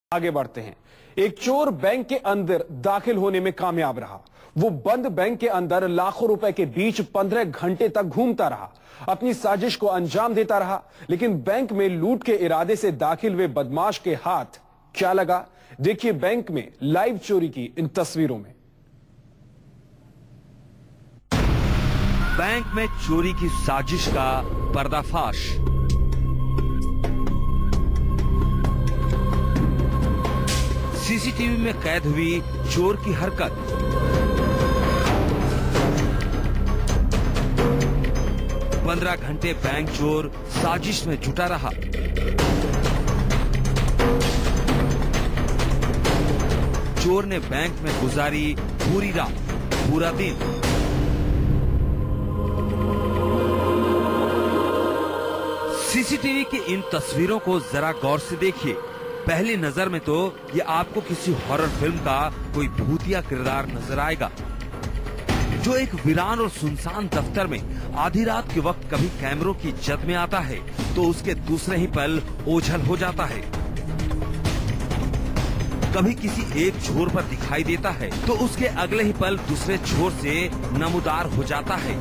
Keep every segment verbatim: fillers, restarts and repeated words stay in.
आगे बढ़ते हैं। एक चोर बैंक के अंदर दाखिल होने में कामयाब रहा। वो बंद बैंक के अंदर लाखों रुपए के बीच पंद्रह घंटे तक घूमता रहा, अपनी साजिश को अंजाम देता रहा। लेकिन बैंक में लूट के इरादे से दाखिल हुए बदमाश के हाथ क्या लगा, देखिए बैंक में लाइव चोरी की इन तस्वीरों में। बैंक में चोरी की साजिश का पर्दाफाश। सीसीटीवी में कैद हुई चोर की हरकत। पंद्रह घंटे बैंक चोर साजिश में जुटा रहा। चोर ने बैंक में गुजारी पूरी रात, पूरा दिन। सीसीटीवी की इन तस्वीरों को जरा गौर से देखिए। पहली नजर में तो ये आपको किसी हॉरर फिल्म का कोई भूतिया किरदार नजर आएगा, जो एक वीरान और सुनसान दफ्तर में आधी रात के वक्त कभी कैमरों की जद में आता है तो उसके दूसरे ही पल ओझल हो जाता है। कभी किसी एक छोर पर दिखाई देता है तो उसके अगले ही पल दूसरे छोर से नमूदार हो जाता है।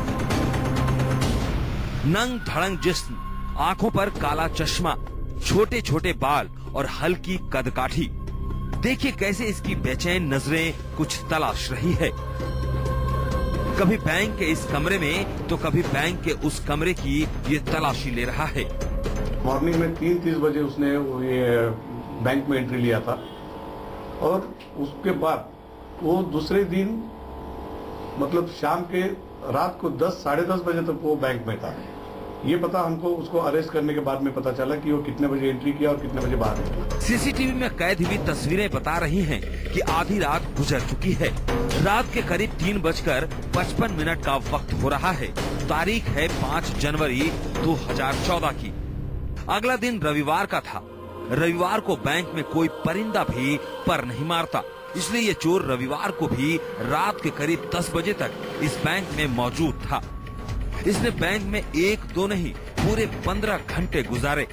नंग धड़ंग जिस्म, आंखों पर काला चश्मा, छोटे छोटे बाल और हल्की कदकाठी। देखिए कैसे इसकी बेचैन नजरें कुछ तलाश रही है। कभी बैंक के इस कमरे में तो कभी बैंक के उस कमरे की ये तलाशी ले रहा है। मॉर्निंग में तीन तीस बजे उसने ये बैंक में एंट्री लिया था और उसके बाद वो दूसरे दिन मतलब शाम के रात को दस साढ़े दस बजे तक वो बैंक में था। ये पता हमको उसको अरेस्ट करने के बाद में पता चला कि वो कितने बजे एंट्री किया और कितने बजे बाहर निकला। सीसीटीवी में कैद हुई तस्वीरें बता रही हैं कि आधी रात गुजर चुकी है। रात के करीब तीन बजकर पचपन मिनट का वक्त हो रहा है। तारीख है पाँच जनवरी दो हजार चौदह की। अगला दिन रविवार का था। रविवार को बैंक में कोई परिंदा भी पर नहीं मारता, इसलिए ये चोर रविवार को भी रात के करीब दस बजे तक इस बैंक में मौजूद था। इसने बैंक में एक दो नहीं पूरे पंद्रह घंटे गुजारे।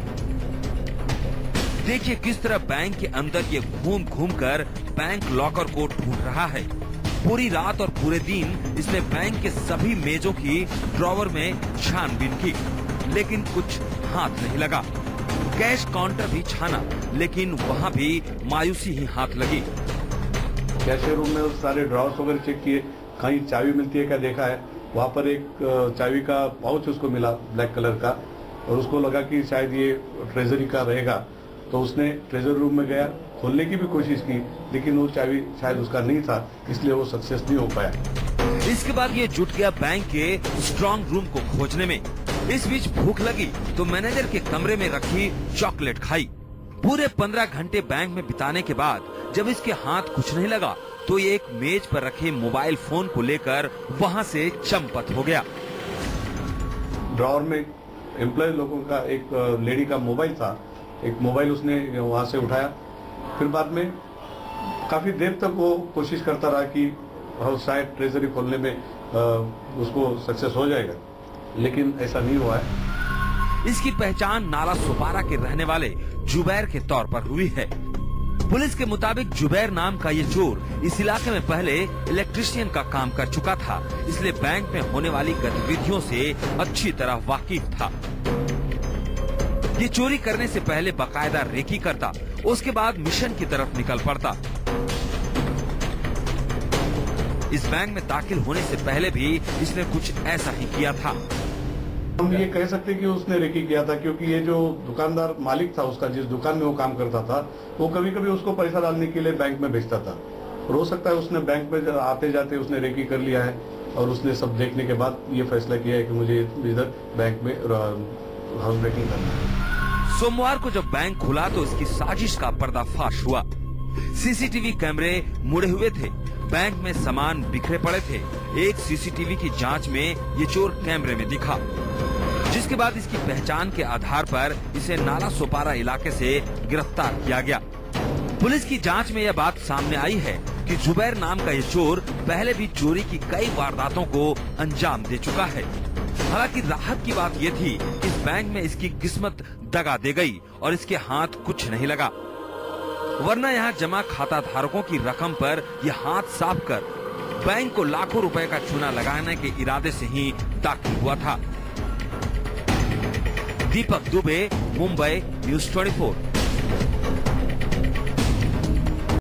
देखिए किस तरह बैंक के अंदर ये घूम घूम कर बैंक लॉकर को ढूंढ रहा है। पूरी रात और पूरे दिन इसने बैंक के सभी मेजों की ड्रॉवर में छानबीन की, लेकिन कुछ हाथ नहीं लगा। कैश काउंटर भी छाना, लेकिन वहाँ भी मायूसी ही हाथ लगी। कैशियर रूम में सारे ड्रॉवर्स वगैरह चेक किए, कहीं चाबी मिलती है क्या देखा है। वहाँ पर एक चाबी का पाउच उसको मिला ब्लैक कलर का, और उसको लगा कि शायद ये ट्रेजरी का रहेगा, तो उसने ट्रेजरी रूम में गया, खोलने की भी कोशिश की, लेकिन वो चाबी शायद उसका नहीं था, इसलिए वो सक्सेस नहीं हो पाया। इसके बाद ये जुट गया बैंक के स्ट्रॉन्ग रूम को खोजने में। इस बीच भूख लगी तो मैनेजर के कमरे में रखी चॉकलेट खाई। पूरे पंद्रह घंटे बैंक में बिताने के बाद जब इसके हाथ कुछ नहीं लगा तो ये एक मेज पर रखे मोबाइल फोन को लेकर वहाँ से चंपत हो गया। ड्रॉवर में एम्प्लॉय लोगों का एक लेडी का मोबाइल था, एक मोबाइल उसने वहाँ से उठाया। फिर बाद में काफी देर तक वो कोशिश करता रहा कि शायद ट्रेजरी खोलने में उसको सक्सेस हो जाएगा, लेकिन ऐसा नहीं हुआ है। इसकी पहचान नाला सुपारा के रहने वाले जुबैर के तौर पर हुई है। पुलिस के मुताबिक जुबैर नाम का ये चोर इस इलाके में पहले इलेक्ट्रिशियन का काम कर चुका था, इसलिए बैंक में होने वाली गतिविधियों से अच्छी तरह वाकिफ था। ये चोरी करने से पहले बाकायदा रेकी करता, उसके बाद मिशन की तरफ निकल पड़ता। इस बैंक में दाखिल होने से पहले भी इसने कुछ ऐसा ही किया था। हम ये कह सकते कि उसने रेकी किया था, क्योंकि ये जो दुकानदार मालिक था उसका, जिस दुकान में वो काम करता था, वो कभी कभी उसको पैसा डालने के लिए बैंक में भेजता था। और हो सकता है उसने बैंक में आते जाते उसने रेकी कर लिया है और उसने सब देखने के बाद ये फैसला किया है कि मुझे इधर बैंक में हाउस ब्रेकिंग करना है। सोमवार को जब बैंक खुला तो इसकी साजिश का पर्दाफाश हुआ। सीसीटीवी कैमरे मुड़े हुए थे, बैंक में सामान बिखरे पड़े थे। एक सीसीटीवी की जांच में ये चोर कैमरे में दिखा, जिसके बाद इसकी पहचान के आधार पर इसे नाला सोपारा इलाके से गिरफ्तार किया गया। पुलिस की जांच में यह बात सामने आई है कि जुबैर नाम का ये चोर पहले भी चोरी की कई वारदातों को अंजाम दे चुका है। हालांकि राहत की बात यह थी कि इस बैंक में इसकी किस्मत दगा दे गई और इसके हाथ कुछ नहीं लगा। वरना यहाँ जमा खाता धारकों की रकम पर यह हाथ साफ कर बैंक को लाखों रुपए का चूना लगाने के इरादे से ही दाखिल हुआ था। दीपक दुबे, मुंबई, न्यूज़ चौबीस।